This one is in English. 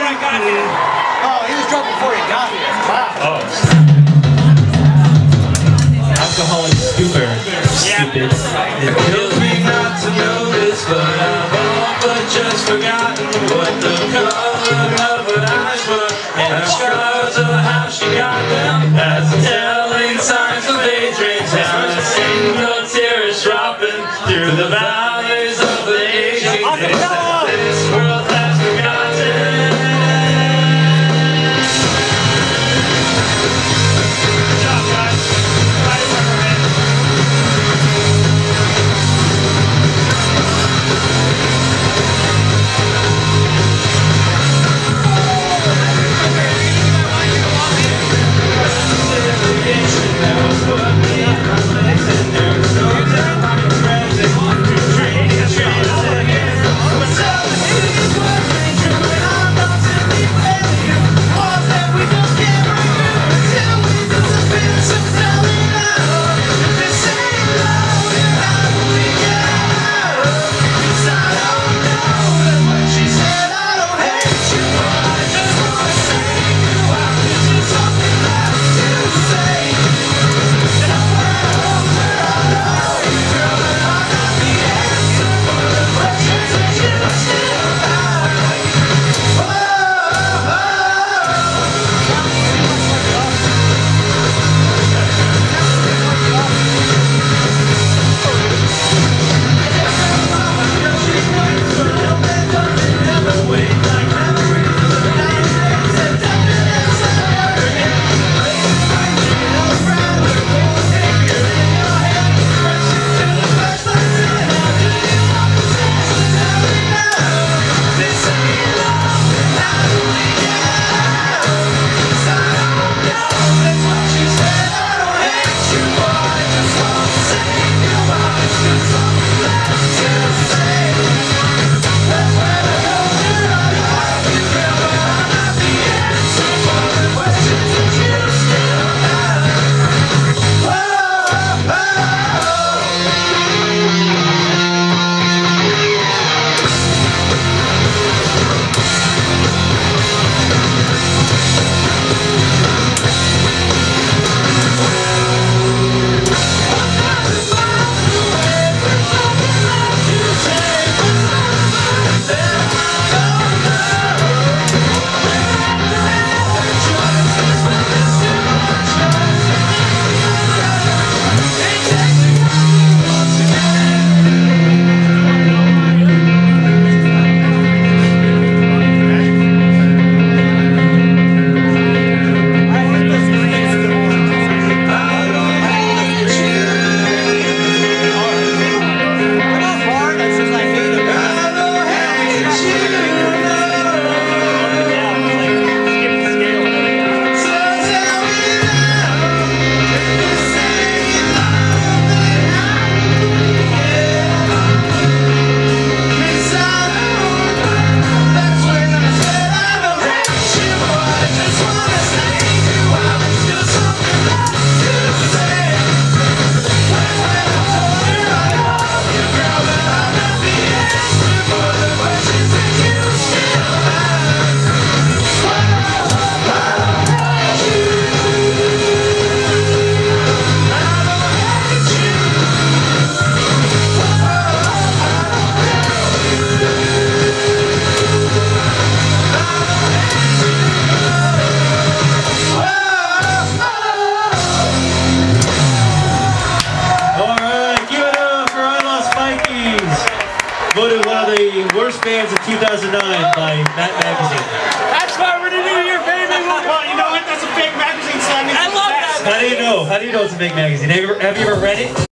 I got here. Oh, he was drunk before he got here. Wow. Oh. Alcoholic stupor. Stupid. It kills me not to notice, but I've all but just forgotten what the color of her eyes were, and her scars of how she got them. That's telling signs of age range down. A single tear is dropping through the valleys of the aging days that this world has forgotten. Good job, guys. Nice work, man. Voted one of the worst bands of 2009 by Matt Magazine. That's why we're the New Year, baby. Well, you know what? That's a fake magazine, so that means I love that. How do you know? How do you know it's a fake magazine? Have you ever read it?